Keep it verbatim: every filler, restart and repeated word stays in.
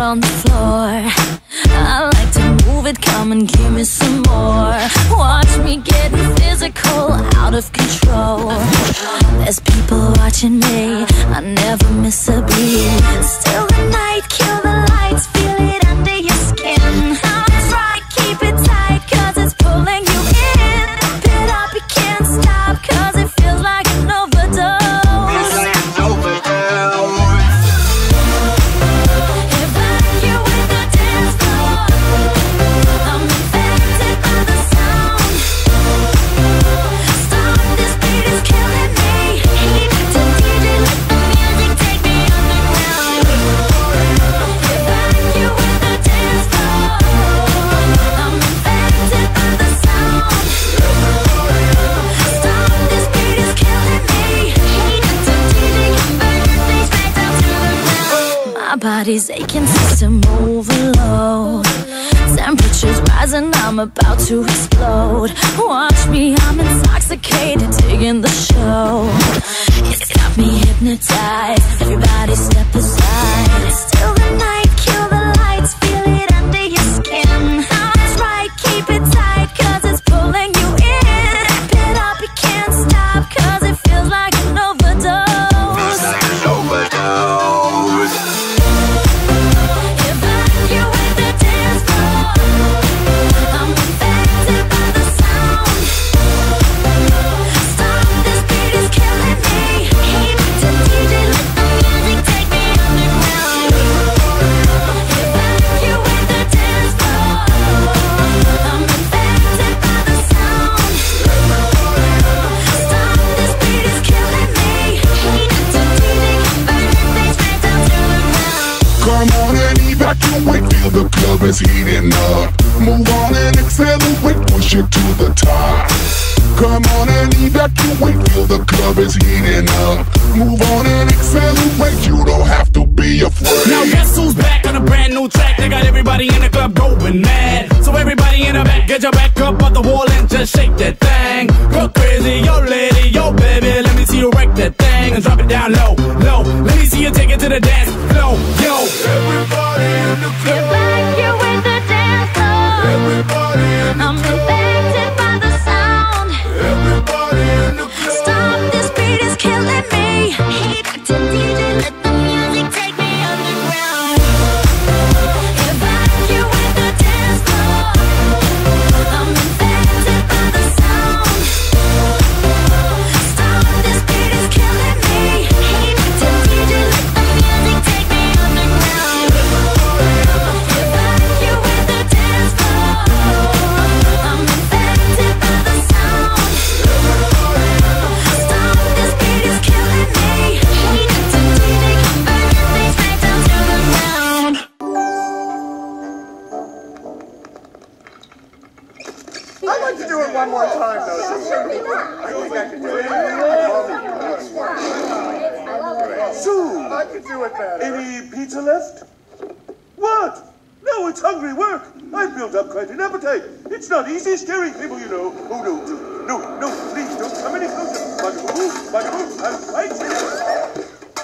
on the floor. I like to move it, come and give me some more. Watch me getting physical, out of control. There's people watching me, I never miss a beat. Still the night, kill the lights, feel it under your skin. I'm trying to keep it tight, cause it's pulling you in. Pump it up, you can't stop, cause it feels like an overdose. Evacuate the dance floor. I'm infected by the sound. Stop, this beat is killing me. Heat to D J, let the music take me underground. Evacuate the dance floor. I'm infected by the sound. Stop, this beat is killing me. Heat to D J, convert your face right down to the ground. My body's aching, system overload. Temperature's rising, I'm about to explode. Watch me, I'm intoxicated, digging the show. It's got me hypnotized, everybody step aside. Still the night, kill the lights, feel it under your skin. That's right, keep it tight, cause it's pulling you in. Wrap it up, you can't stop, cause it feels like an overdose. Evacuate the dance floor. I'm infected by the sound. Stop, this beat is killing me. Heat to D J, let the music take me underground. Evacuate the dance floor. I'm infected by the sound. Stop, this beat is killing me. Heat to D J, convert your face right down to the ground. Come on and evacuate, feel the club is heating up. Move on and accelerate, push it to the top. Come on and evacuate, feel the club is heating up. Move on and accelerate, you don't have to be afraid. Now guess who's back on a brand new track? They got everybody in the club going mad. So everybody in the back, get your back up off the wall and just shake that thing. Go crazy, yo lady, yo baby, let me see you wreck that thing and drop it down low, low. Let me see you take it to the dance floor, yo. Everybody in the club. Evacuate the dance floor. Everybody in the I'm club. infected by the sound. Everybody in the club. Stop, this beat is killing me. Heat to D J, let the music take me underground. Evacuate the dance floor. I'm infected by the sound. Stop, this beat is killing me. Heat to D J, let the music take me underground. Evacuate the dance floor. I'm infected by the sound. Stop, this beat is killing me. Heat to D J, convert your face right down to the ground. I'd like to do it one more time, though. I think I could do it. Sue, I could do it better. Any pizza left? What? No, it's hungry work. I've built up quite an appetite. It's not easy scaring people, you know. Oh, no, no, no, no, please don't come any closer. Bugaboo, bugaboo, I'm right here.